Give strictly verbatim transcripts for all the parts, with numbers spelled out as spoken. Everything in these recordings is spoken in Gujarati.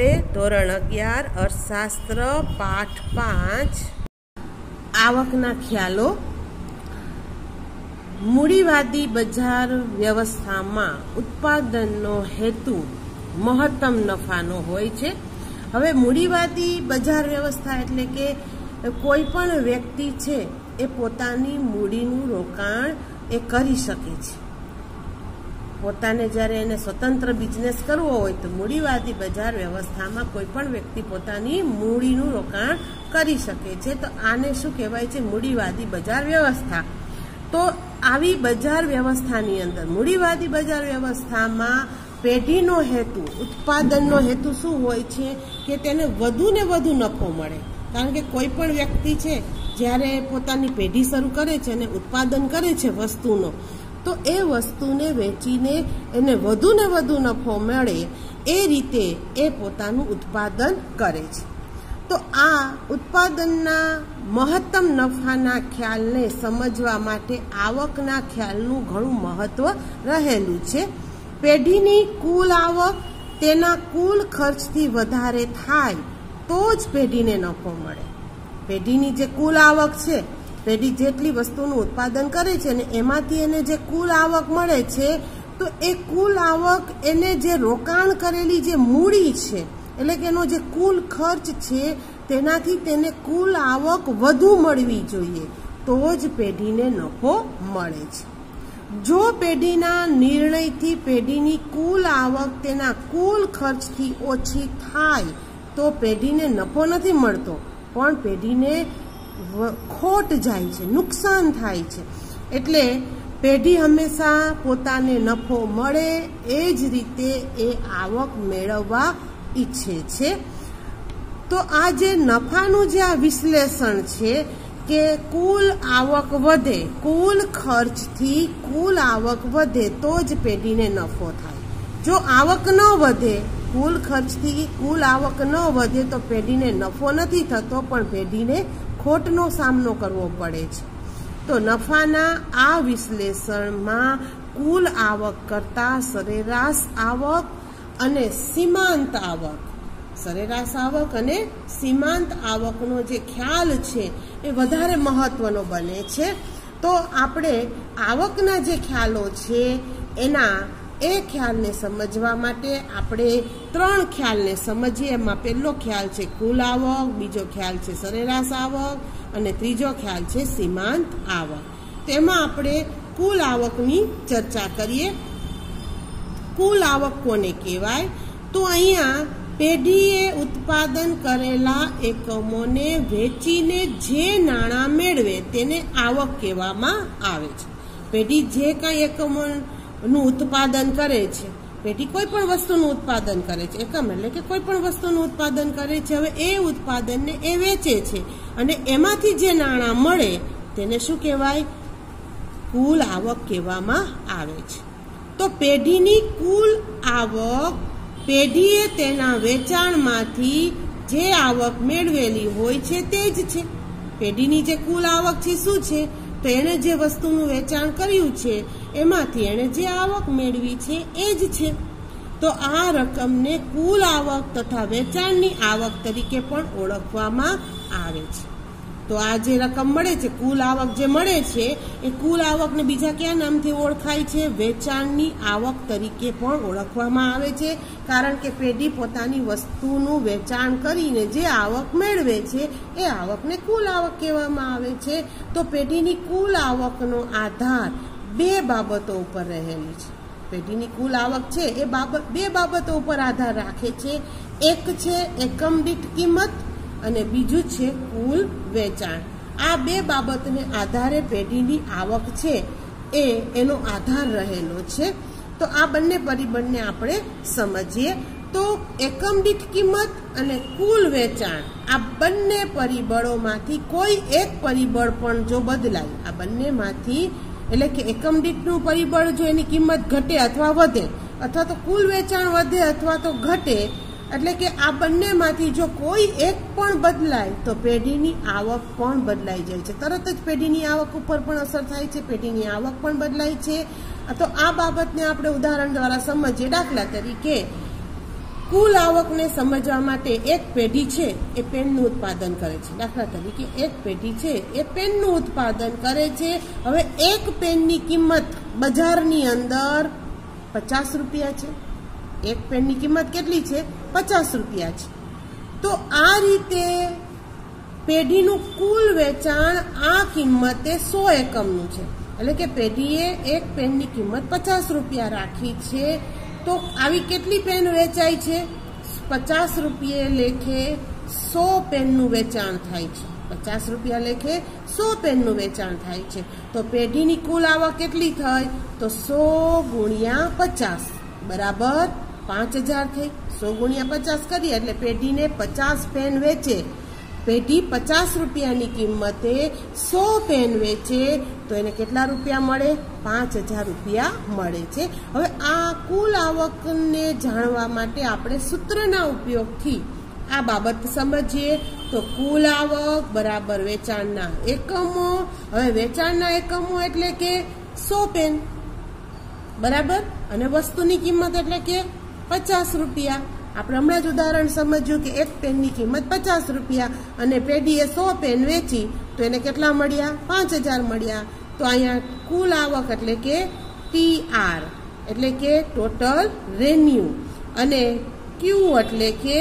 નમસ્તે. ધોરણ અગિયાર અર્થશાસ્ત્ર પાઠ પાંચ આવકના ખ્યાલો. મૂડીવાદી બજાર વ્યવસ્થામાં ઉત્પાદનનો હેતુ મહત્તમ નફાનો હોય છે. હવે મૂડીવાદી બજાર વ્યવસ્થા એટલે કે કોઈ પણ વ્યક્તિ છે એ પોતાની મૂડીનું રોકાણ એ કરી શકે છે. પોતાને જ્યારે એને સ્વતંત્ર બિઝનેસ કરવો હોય તો મૂડીવાદી બજાર વ્યવસ્થામાં કોઈ પણ વ્યક્તિ પોતાની મૂડીનું રોકાણ કરી શકે છે. તો આને શું કહેવાય છે? મૂડીવાદી બજાર વ્યવસ્થા. તો આવી બજાર વ્યવસ્થાની અંદર મૂડીવાદી બજાર વ્યવસ્થામાં પેઢીનો હેતુ, ઉત્પાદનનો હેતુ શું હોય છે કે તેને વધુ ને વધુ નફો મળે. કારણ કે કોઈ પણ વ્યક્તિ છે જ્યારે પોતાની પેઢી શરૂ કરે છે અને ઉત્પાદન કરે છે વસ્તુનો, તો એ વસ્તુને વેચીને એને વધુ ને વધુ નફો મળે એ રીતે એ પોતાનું ઉત્પાદન કરે છે. તો આ ઉત્પાદનના મહત્તમ નફાના ખ્યાલને સમજવા માટે આવકના ખ્યાલનું ઘણું મહત્વ રહેલું છે. પેઢીની કુલ આવક તેના કુલ ખર્ચથી વધારે થાય તો જ પેઢીને નફો મળે. પેઢીની જે કુલ આવક છે, પેઢી જેટલી વસ્તુનું ઉત્પાદન કરે છે ને એમાંથી એને જે કુલ આવક મળે છે, તો એ કુલ આવક એને જે રોકાણ કરેલી જે મૂડી છે એટલે કે એનો જે કુલ ખર્ચ છે તેનાથી તેને કુલ આવક વધુ મળવી જોઈએ તો જ પેઢીને નફો મળે છે. જો પેઢીના નિર્ણયથી પેઢીની કુલ આવક તેના કુલ ખર્ચથી ઓછી થાય તો પેઢીને નફો નથી મળતો, પણ પેઢીને ખોટ જાય છે, નુકસાન થાય છે. એટલે પેઢી હંમેશા પોતાને નફો મળે એ જ રીતે એ આવક મેળવવા ઈચ્છે છે. તો આ જે નફાનું જે આ વિશ્લેષણ છે કે કુલ આવક વધે, કુલ ખર્ચથી કુલ આવક વધે તો જ પેઢીને નફો થાય. જો આવક ન વધે, કુલ ખર્ચથી કુલ આવક ન વધે તો પેઢીને નફો નથી થતો, પણ પેઢીને ખોટનો સામનો કરવો પડે છે. તો નફાના આ વિશ્લેષણમાં કુલ આવક કરતા સરેરાશ આવક અને સીમાંત આવક, સરેરાશ આવક અને સીમાંત આવકનો જે ખ્યાલ છે એ વધારે મહત્વનો બને છે. તો આપણે આવકના જે ખ્યાલો છે એના એ ખ્યાલને સમજવા માટે આપણે ત્રણ ખ્યાલને સમજીએ. એમાં પહેલો ખ્યાલ છે કુલ આવક, બીજો ખ્યાલ છે સરેરાશ આવક અને ત્રીજો ખ્યાલ છે સીમાંત આવક. તેમાં આપણે કુલ આવકની ચર્ચા કરીએ. કુલ આવક કોને કહેવાય? તો અહીંયા પેઢીએ ઉત્પાદન કરેલા એકમોને વેચીને જે નાણાં મેળવે તેને આવક કહેવામાં આવે છે. પેઢી જે કાંઈ એકમો નું ઉત્પાદન કરે છે, પેઢી કોઈ પણ વસ્તુનું ઉત્પાદન કરે છે, એકમ એટલે કે કોઈ પણ વસ્તુનું ઉત્પાદન કરે છે. હવે એ ઉત્પાદનને એ વેચે છે અને એમાંથી જે નાણાં મળે તેને શું કહેવાય? કુલ આવક કહેવામાં આવે છે. તો પેઢીની કુલ આવક પેઢીએ તેના વેચાણમાંથી જે આવક મેળવેલી હોય છે તે જ છે. પેઢીની જે કુલ આવક છે શું છે? તો એણે જે વસ્તુનું વેચાણ કર્યું છે એમાંથી એણે જે આવક મેળવી છે એ જ છે. તો આ રકમને કુલ આવક તથા વેચાણની આવક તરીકે પણ ઓળખવામાં આવે છે. તો આ જે રકમ મળે છે, કુલ આવક જે મળે છે, એ કુલ આવકને બીજા કયા નામથી ઓળખાય છે? વેચાણની આવક તરીકે પણ ઓળખવામાં આવે છે. કારણ કે પેઢી પોતાની વસ્તુનું વેચાણ કરીને જે આવક મેળવે છે એ આવકને કુલ આવક કહેવામાં આવે છે. તો પેઢીની કુલ આવકનો આધાર બે બાબતો ઉપર રહેલી છે. પેઢીની કુલ આવક છે એ બાબત બે બાબતો ઉપર આધાર રાખે છે. એક છે એકમ દીઠ કિંમત અને બીજું છે કુલ વેચાણ. આ બે બાબતને આધારે પેઢીની આવક છે એ એનો આધાર રહેલો છે. તો આ બંને પરિબળને આપણે સમજીએ. તો એકમ દીઠ કિંમત અને કુલ વેચાણ, આ બંને પરિબળોમાંથી કોઈ એક પરિબળ પણ જો બદલાય, આ બંનેમાંથી એટલે કે એકમ દીઠનું પરિબળ જો એની કિંમત ઘટે અથવા વધે, અથવા તો કુલ વેચાણ વધે અથવા તો ઘટે, એટલે કે આ બંનેમાંથી જો કોઈ એક પણ બદલાય તો પેઢીની આવક પણ બદલાઈ જાય છે. તરત જ પેઢીની આવક ઉપર પણ અસર થાય છે, પેઢીની આવક પણ બદલાય છે. તો આ બાબતને આપણે ઉદાહરણ દ્વારા સમજીએ. દાખલા તરીકે કુલ આવકને સમજવા માટે એક પેઢી છે એ પેનનું ઉત્પાદન કરે છે. દાખલા તરીકે એક પેઢી છે એ પેનનું ઉત્પાદન કરે છે. હવે એક પેનની કિંમત બજારની અંદર પચાસ રૂપિયા છે. એક પેનની કિંમત કેટલી છે? પચાસ રૂપિયા છે. તો આ રીતે પેઢીનું કુલ વેચાણ આ કિંમતે સો એકમનું છે. એટલે કે પેઢીએ એક પેનની કિંમત પચાસ રૂપિયા રાખી છે. તો આવી કેટલી પેન વેચાય છે? પચાસ રૂપિયે લેખે સો પેનનું વેચાણ થાય છે. પચાસ રૂપિયા લેખે સો પેનનું વેચાણ થાય છે. તો પેઢીની કુલ આવક કેટલી થઈ? તો સો ગુણ્યા પચાસ બરાબર પાંચ હજાર થઈ. સો ગુણ્યા પચાસ કરીએ એટલે પેઢીને પચાસ પેન વેચે. પેઢી પચાસ રૂપિયાની કિંમતે સો પેન વેચે તો એને કેટલા રૂપિયા મળે? પાંચ હજાર રૂપિયા મળે છે. હવે આ કુલ આવકને જાણવા માટે આપણે સૂત્રના ઉપયોગથી આ બાબત સમજીએ. તો કુલ આવક બરાબર વેચાણના એકમો. હવે વેચાણના એકમો એટલે કે સો પેન બરાબર, અને વસ્તુની કિંમત એટલે કે પચાસ રૂપિયા. આપણે હમણાં જ ઉદાહરણ સમજ્યું કે એક પેનની કિંમત પચાસ રૂપિયા અને પેઢીએ સો પેન વેચી તો એને કેટલા મળ્યા? પાંચ હજાર મળ્યા. તો અહીંયા કુલ આવક એટલે કે ટી આર એટલે કે ટોટલ રેન્યુ, અને ક્યુ એટલે કે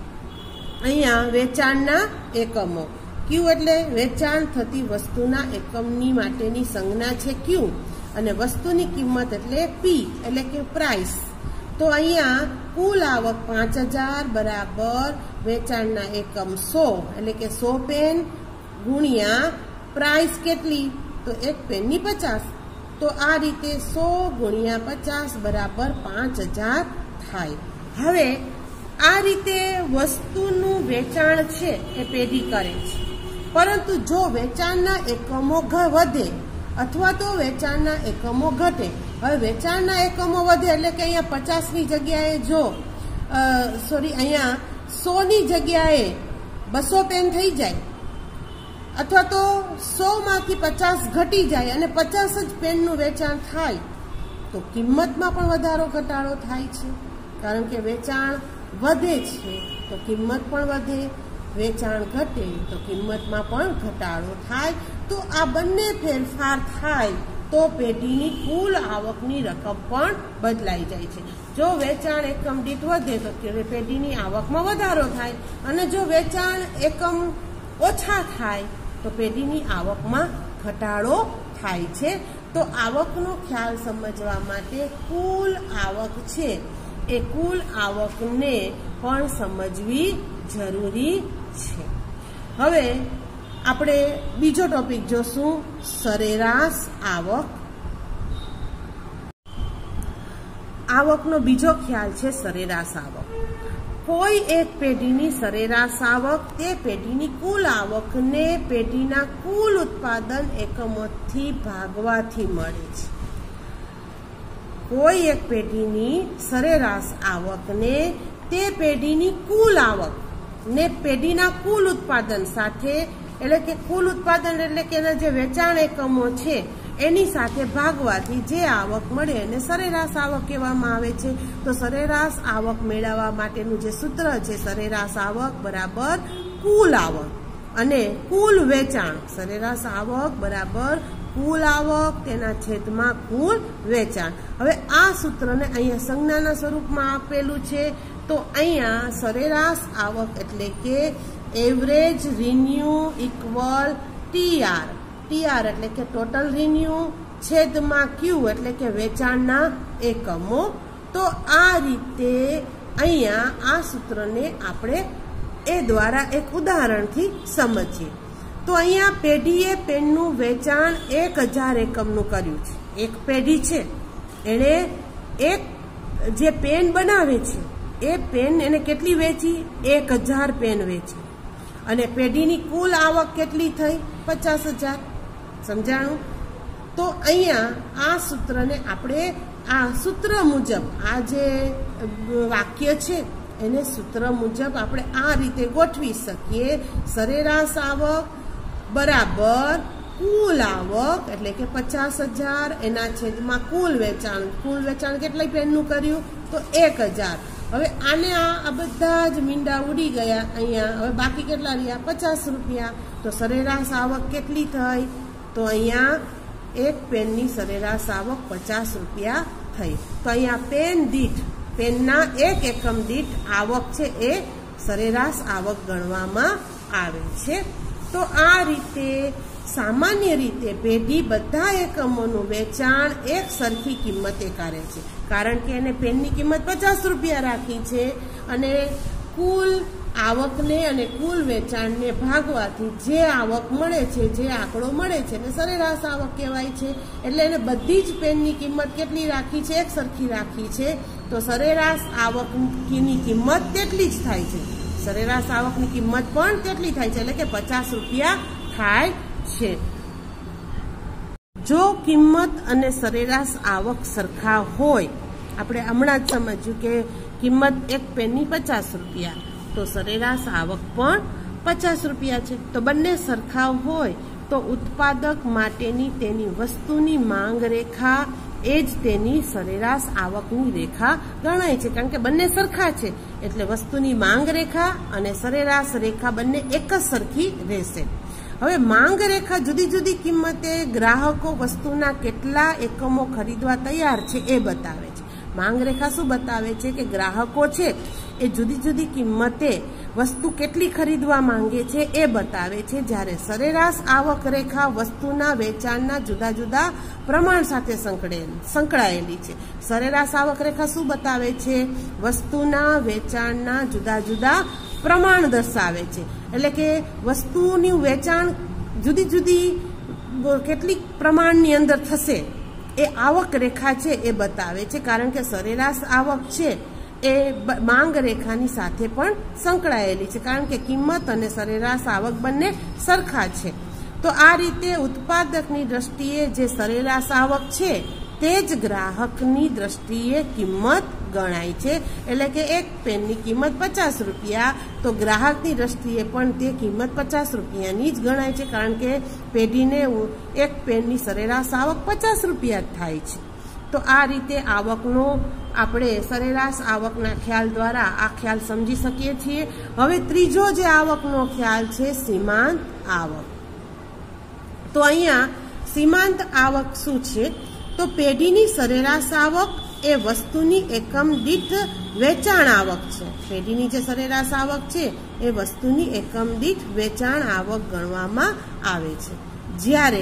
અહીંયા વેચાણના એકમો. ક્યુ એટલે વેચાણ થતી વસ્તુના એકમની માટેની સંજ્ઞા છે ક્યુ, અને વસ્તુની કિંમત એટલે પી એટલે કે પ્રાઇસ. તો અહીંયા કુલ આવક પાંચ હજાર બરાબર વેચાણના એકમ સો એટલે કે સો પેન ગુણ્યા પ્રાઇસ કેટલી? તો એક પેનની પચાસ. તો આ રીતે સો ગુણ્યા પચાસ બરાબર પાંચ હજાર થાય. હવે આ રીતે વસ્તુનું વેચાણ છે એ પેઢી કરે છે. પરંતુ જો વેચાણના એકમો વધે અથવા તો વેચાણના એકમો ઘટે. હવે વેચાણના એકમો વધે એટલે કે અહીંયા પચાસની જગ્યાએ જો સોરી અહીંયા સોની જગ્યાએ બસો પેન થઈ જાય, અથવા તો સો માંથી પચાસ ઘટી જાય અને પચાસ જ પેનનું વેચાણ થાય તો કિંમતમાં પણ વધારો ઘટાડો થાય છે. કારણ કે વેચાણ વધે છે તો કિંમત પણ વધે, વેચાણ ઘટે તો કિંમતમાં પણ ઘટાડો થાય. તો આ બંને ફેરફાર થાય તો પેઢીની કુલ આવકની રકમ પણ બદલાઈ જાય છે. જો વેચાણ એકમ દીઠ વધે તો પેઢીની આવકમાં વધારો થાય, અને જો વેચાણ એકમ ઓછા થાય તો પેઢીની આવકમાં ઘટાડો થાય છે. તો આવકનો ખ્યાલ સમજવા માટે કુલ આવક છે એ કુલ આવકને પણ સમજવી જરૂરી છે. હવે આપણે બીજો ટોપિક જોશું, સરેરાશ આવક. આવકનો બીજો ખ્યાલ છે સરેરાશ આવક. કોઈ એક પેઢીની સરેરાશ આવક તે પેઢીની કુલ આવકને પેઢીના કુલ ઉત્પાદન એકમોથી ભાગવાથી મળે છે. કોઈ એક પેઢીની સરેરાશ આવકને તે પેઢીની કુલ આવક ને પેઢીના કુલ ઉત્પાદન સાથે એટલે કે કુલ ઉત્પાદન એટલે કે એના જે વેચાણ એકમો છે એની સાથે ભાગવાથી જે આવક મળે એને સરેરાશ આવક કહેવામાં આવે છે. તો સરેરાશ આવક મેળવવા માટેનું જે સૂત્ર છે સરેરાશ આવક બરાબર કુલ આવક અને કુલ વેચાણ. સરેરાશ આવક બરાબર કુલ આવક તેના છેદમાં કુલ વેચાણ. હવે આ સૂત્રને અહીંયા સંજ્ઞાના સ્વરૂપમાં આપેલું છે. તો અહીંયા સરેરાશ આવક એટલે કે average revenue equal TR. TR એટલે કે ટોટલ રિન્યુ છેદમાં ક્યુ એટલે કે વેચાણના એકમો. તો આ રીતે અહીંયા આ સૂત્રને આપણે એ દ્વારા એક ઉદાહરણથી સમજીએ. તો અહીંયા પેઢીએ પેનનું વેચાણ એક હજાર એકમનું કર્યું છે. એક પેઢી છે એણે એક જે પેન બનાવે છે એ પેન એને કેટલી વેચી? એક હજાર પેન વેચી, અને પેઢીની કુલ આવક કેટલી થઈ? પચાસ હજાર. સમજાણું? તો અહીંયા આ સૂત્રને આપણે આ સૂત્ર મુજબ આ જે વાક્ય છે એને સૂત્ર મુજબ આપણે આ રીતે ગોઠવી શકીએ. સરેરાશ આવક બરાબર કુલ આવક એટલે કે પચાસ હજાર એના છેદમાં કુલ વેચાણ. કુલ વેચાણ કેટલા પેનનું કર્યું? તો એક હજાર. હવે આને આ બધા જ મીંડા ઉડી ગયા અહીંયા. હવે બાકી કેટલા રહ્યા? પચાસ રૂપિયા. તો સરેરાશ આવક કેટલી થઈ? તો અહીંયા એક પેનની સરેરાશ આવક પચાસ રૂપિયા થઈ. તો અહીંયા પેન દીઠ, પેનના એક એકમ દીઠ આવક છે એ સરેરાશ આવક ગણવામાં આવે છે. તો આ રીતે સામાન્ય રીતે પેઢી બધા એકમોનું વેચાણ એક સરખી કિંમતે કરે છે, કારણ કે એને પેનની કિંમત પચાસ રૂપિયા રાખી છે અને કુલ આવકને અને કુલ વેચાણને ભાગવાથી જે આવક મળે છે, જે આંકડો મળે છે એને સરેરાશ આવક કહેવાય છે. એટલે એને બધી જ પેનની કિંમત કેટલી રાખી છે? એક સરખી રાખી છે. તો સરેરાશ આવકની કિંમત તેટલી જ થાય છે. સરેરાશ આવકની કિંમત પણ તેટલી થાય છે, એટલે કે પચાસ રૂપિયા થાય છે. જો કિંમત અને સરેરાશ આવક સરખા હોય, આપણે હમણાં જ સમજ્યું કે કિંમત એક પેનની પચાસ રૂપિયા, તો સરેરાશ આવક પણ પચાસ રૂપિયા છે. તો બંને સરખા હોય તો ઉત્પાદક માટેની તેની વસ્તુની માંગ રેખા એ જ તેની સરેરાશ આવકની રેખા ગણાય છે, કારણ કે બંને સરખા છે. એટલે વસ્તુની માંગ રેખા અને સરેરાશ રેખા બંને એક જ સરખી રહેશે. હવે માંગ રેખા જુદી જુદી કિંમતે ગ્રાહકો વસ્તુના કેટલા એકમો ખરીદવા તૈયાર છે એ બતાવે છે. માંગ રેખા શું બતાવે છે? કે ગ્રાહકો છે એ જુદી જુદી કિંમતે વસ્તુ કેટલી ખરીદવા માંગે છે એ બતાવે છે. જ્યારે સરેરાશ આવક રેખા વસ્તુના વેચાણના જુદા જુદા પ્રમાણ સાથે સંકળાયેલી છે. સરેરાશ આવક રેખા શું બતાવે છે? વસ્તુના વેચાણના જુદા જુદા પ્રમાણ દર્શાવે છે. એટલે કે વસ્તુનું વેચાણ જુદી જુદી કેટલીક પ્રમાણની અંદર થશે એ આવક રેખા છે એ બતાવે છે, કારણ કે સરેરાશ આવક છે એ માંગ રેખાની સાથે પણ સંકળાયેલી છે, કારણ કે કિંમત અને સરેરાશ આવક બંને સરખા છે. તો આ રીતે ઉત્પાદકની દ્રષ્ટિએ જે સરેરાશ આવક છે તે જ ગ્રાહકની દ્રષ્ટિએ કિંમત ગણાય છે. એટલે કે એક પેનની કિંમત પચાસ રૂપિયા, તો ગ્રાહકની દ્રષ્ટિએ પણ તે કિંમત પચાસ રૂપિયાની જ ગણાય છે, કારણ કે પેઢીને એક પેનની સરેરાશ આવક પચાસ રૂપિયા જ થાય છે. તો આ રીતે આવકનો આપણે સરેરાશ આવકના ખ્યાલ દ્વારા આ ખ્યાલ સમજી શકીએ છીએ. હવે ત્રીજો જે આવકનો ખ્યાલ છે સીમાંત આવક. તો અહીંયા સીમાંત આવક શું છે? તો પેઢીની સરેરાશ આવક એ વસ્તુની એકમ દીઠ વેચાણ આવક છે. પેઢીની જે સરેરાશ આવક છે એ વસ્તુની એકમ દીઠ વેચાણ આવક ગણવામાં આવે છે. જ્યારે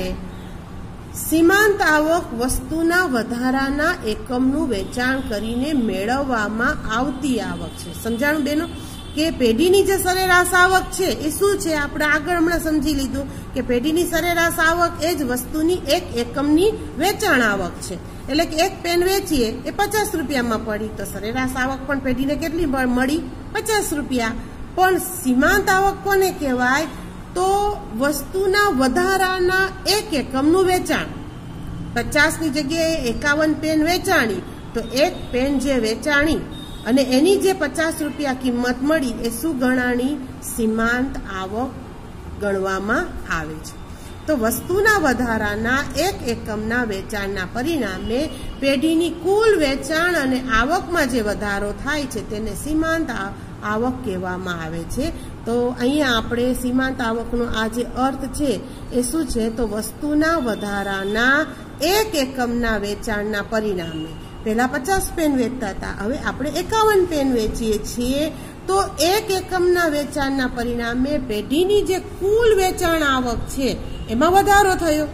સીમાંત આવક વસ્તુના વધારાના એકમનું વેચાણ કરીને મેળવવામાં આવતી આવક છે. સમજાણું બેનો? કે પેઢીની જે સરેરાશ આવક છે એ શું છે? આપણે આગળ હમણાં સમજી લીધું કે પેઢીની સરેરાશ આવક એ જ વસ્તુની એક એકમની વેચાણ આવક છે. એટલે કે એક પેન વેચીએ એ પચાસ રૂપિયામાં પડી, તો સરેરાશ આવક પણ પેઢીને કેટલી મળી? પચાસ રૂપિયા. પણ સીમાંત આવક કોને કહેવાય? તો વસ્તુના વધારાના એક એકમનું વેચાણ. પચાસની જગ્યાએ એકાવન પેન વેચાણી, તો એક પેન જે વેચાણી અને એની જે પચાસ રૂપિયા કિંમત મળી એ શું ગણાણી? સીમાંત આવક ગણવામાં આવે છે. તો વસ્તુના વધારાના એક એકમના વેચાણના પરિણામે પેઢીની કુલ વેચાણ અને આવકમાં જે વધારો થાય છે તેને સીમાંત આવક કહેવામાં આવે છે. તો અહીંયા આપણે સીમાંત આવકનો આ જે અર્થ છે એ શું છે? તો વસ્તુના વધારાના એક એકમના વેચાણના પરિણામે, પહેલા પચાસ પેન વેચતા હતા, હવે આપણે એકાવન પેન વેચીએ છીએ, તો એક એકમના વેચાણના પરિણામે પેઢીની જે કુલ વેચાણ આવક છે એમાં વધારો થયો.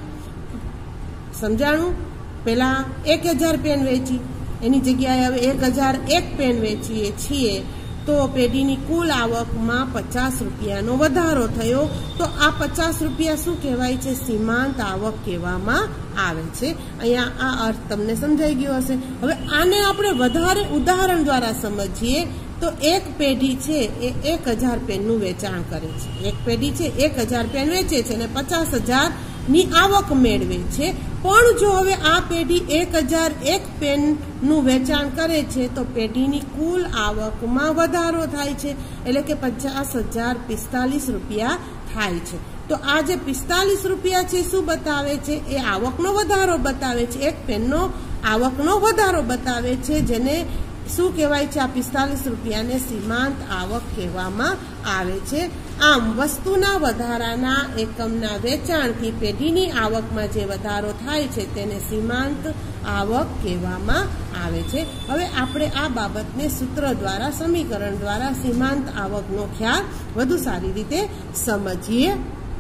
સમજાણું? પેલા એક હજાર પેન વેચી, એની જગ્યાએ હવે એક હજાર એક પેન વેચીએ છીએ, તો પેઢીની કુલ આવકમાં પચાસ રૂપિયાનો વધારો થયો. તો આ પચાસ રૂપિયા શું કહેવાય છે? સીમાંત આવક કહેવામાં આવે છે. અહીંયા આ અર્થ તમને સમજાઈ ગયો હશે. હવે આને આપણે વધારે ઉદાહરણ દ્વારા સમજીએ તો એક પેઢી છે એ એક હજાર પેનનું વેચાણ કરે છે. એક પેઢી છે એક હજાર પેન વેચે છે અને પચાસ હજાર ની આવક મેળવે છે. પણ જો હવે આ પેઢી એક હજાર એક પેનનું વેચાણ કરે છે તો પેઢીની કુલ આવકમાં વધારો થાય છે, એટલે કે પચાસ હજાર પિસ્તાલીસ રૂપિયા થાય છે. તો આ જે પિસ્તાલીસ રૂપિયા છે શું બતાવે છે? એ આવકનો વધારો બતાવે છે. એક પેનનો આવકનો વધારો બતાવે છે, જેને શું કહેવાય છે? આ પિસ્તાલીસ રૂપિયાને સીમાંત આવક કહેવામાં આવે છે. આમ વસ્તુના વધારાના એકમના વેચાણથી પેઢીની આવકમાં જે વધારો થાય છે તેને સીમાંત આવક કહેવામાં આવે છે. હવે આપણે આ બાબતને સૂત્ર દ્વારા, સમીકરણ દ્વારા સીમાંત આવકનો ખ્યાલ વધુ સારી રીતે સમજીએ.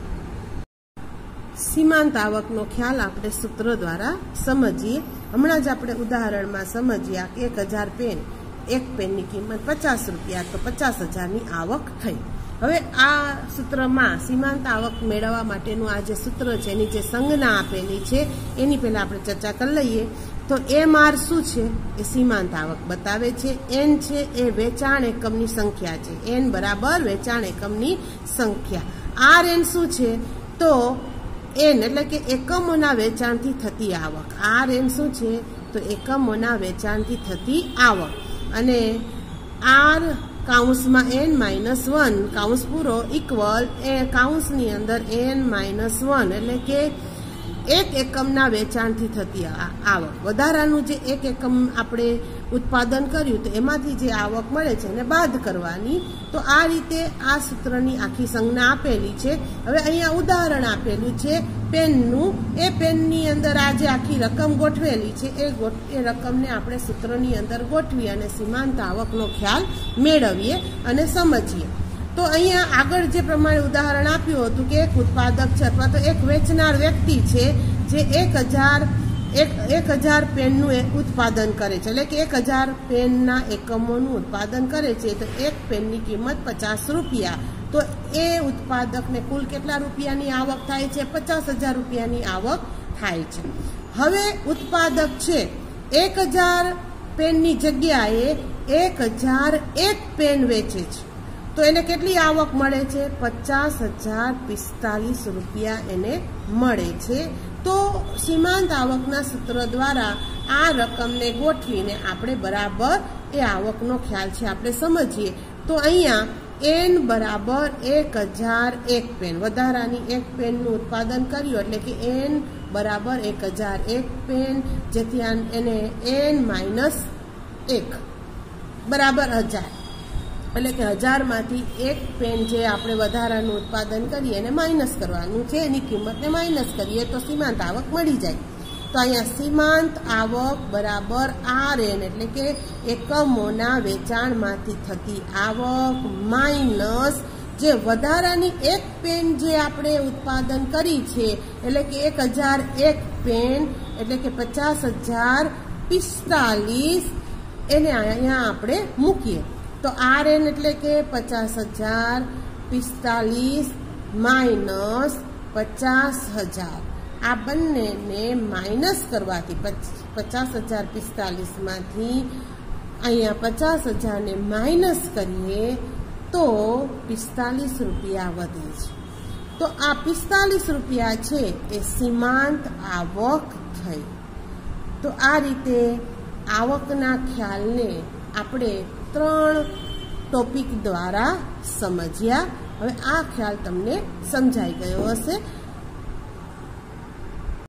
સીમાંત આવકનો ખ્યાલ આપણે સૂત્ર દ્વારા સમજીએ. હમણાં જ આપણે ઉદાહરણમાં સમજ્યા કે એક હજાર પેન, એક પેનની કિંમત પચાસ રૂપિયા, તો પચાસ હજારની આવક થઈ. હવે આ સૂત્રમાં સીમાંત આવક મેળવવા માટેનું આ જે સૂત્ર છે, એની જે સંજ્ઞા આપેલી છે એની પહેલા આપણે ચર્ચા કરી લઈએ. તો એમ આર શું છે? એ સીમાંત આવક બતાવે છે. એન છે એ વેચાણ એકમની સંખ્યા છે. એન બરાબર વેચાણ એકમની સંખ્યા. આર એન શું છે? તો એન એટલે કે એકમોના વેચાણથી થતી આવક. આર એન શું છે? તો એકમોના વેચાણથી થતી આવક. અને આર કાઉન્સમાં એન માઇનસ વન, કાઉન્સ પૂરો, ઇક્વલ એ કાઉન્સની અંદર એન માઇનસ વન એટલે કે એક એકમના વેચાણથી થતી આવક. વધારાનું જે એક એકમ આપણે ઉત્પાદન કર્યું તો એમાંથી જે આવક મળે છે એને બાદ કરવાની. તો આ રીતે આ સૂત્રની આખી સંજ્ઞા આપેલી છે. હવે અહીંયા ઉદાહરણ આપેલું છે પેનનું. એ પેનની અંદર આ જે આખી રકમ ગોઠવેલી છે એ એ રકમને આપણે સૂત્રની અંદર ગોઠવી અને સીમાંત આવકનો ખ્યાલ મેળવીએ અને સમજીએ. તો અહીંયા આગળ જે પ્રમાણે ઉદાહરણ આપ્યું હતું કે એક ઉત્પાદક છે અથવા તો એક વેચનાર વ્યક્તિ છે જે એક હજાર એક એક હજાર પેનનું ઉત્પાદન કરે છે, એટલે કે એક હજાર પેનના એકમોનું ઉત્પાદન કરે છે. તો એક પેનની કિંમત પચાસ રૂપિયા. તો એ ઉત્પાદકને કુલ કેટલા રૂપિયાની આવક થાય છે? પચાસ હજાર રૂપિયાની આવક થાય છે. હવે ઉત્પાદક છે એક હજાર પેનની જગ્યાએ એક હજાર એક પેન વેચે છે, તો એને કેટલી આવક મળે છે? પચાસ હજાર પિસ્તાલીસ રૂપિયા એને મળે છે. તો સીમાંત આવકના સૂત્ર દ્વારા આ રકમને ગોઠવીને આપણે બરાબર એ આવકનો ખ્યાલ છે આપણે સમજીએ. તો અહીંયા એન બરાબર એક હજાર એક પેન, વધારાની એક પેનનું ઉત્પાદન કર્યું એટલે કે એન બરાબર એક હજાર એક પેન, જેથી એને એન માઇનસ એક બરાબર હજાર, એટલે કે હજારમાંથી એક પેન જે આપણે વધારાનું ઉત્પાદન કરીએ એને માઇનસ કરવાનું છે, એની કિંમતને માઇનસ કરીએ તો સીમાંત આવક મળી જાય. તો અહીંયા સીમાંત આવક બરાબર આર એન એટલે કે એકમોના વેચાણમાંથી થતી આવક માઇનસ જે વધારાની એક પેન જે આપણે ઉત્પાદન કરી છે એટલે કે એક હજાર એક પેન એટલે કે પચાસ હજાર પિસ્તાલીસ એને અહીંયા આપણે મૂકીએ. તો આર એન એટલે કે પચાસ હજાર પિસ્તાલીસ માઇનસ પચાસ હજાર, આ બંનેને માઇનસ કરવાથી પચાસ હજાર પિસ્તાલીસમાંથી અહીંયા પચાસ હજારને માઇનસ કરીએ તો પિસ્તાલીસ રૂપિયા વધે છે. તો આ પિસ્તાલીસ રૂપિયા છે એ સીમાંત આવક થઈ. તો આ રીતે આવકના ખ્યાલને આપણે ત્રણ ટોપિક દ્વારા સમજ્યા. હવે આ ખ્યાલ તમને સમજાઈ ગયો હશે.